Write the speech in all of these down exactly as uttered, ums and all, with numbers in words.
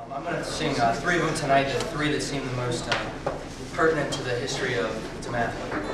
I'm going to sing uh, three of them tonight, the three that seem the most uh, pertinent to the history of DeMatha.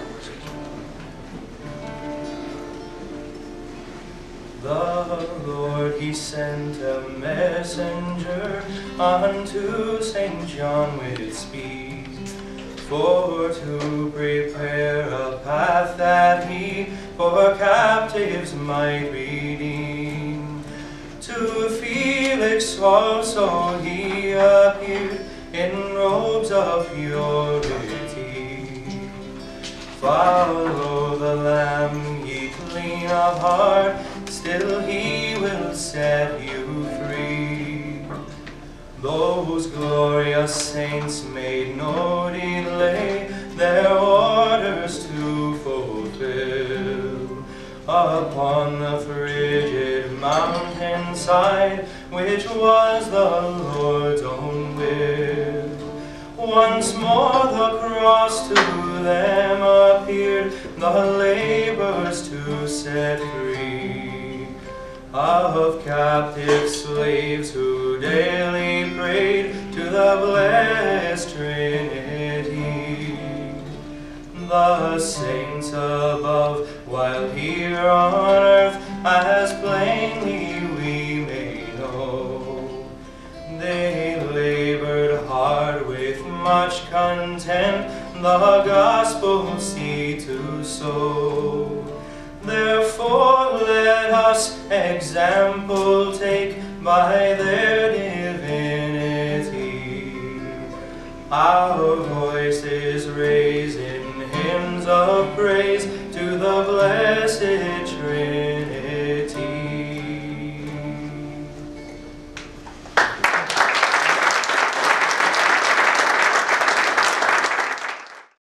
The Lord, he sent a messenger unto Saint John with speed, for to prepare a path that he for captives might redeem. To Felix also he appeared in robes of purity. Follow the Lamb, ye clean of heart, still he will set you free. Those glorious saints made no delay their orders to fulfill. Upon the frigid mountainside, which was the Lord's own will, once more the cross to them appeared, the labors to set free. Of captive slaves who daily prayed to the blessed Trinity, the saints above, while here on earth, as plainly we may know, they labored hard with much content, the gospel seed to sow. Therefore let us example take by their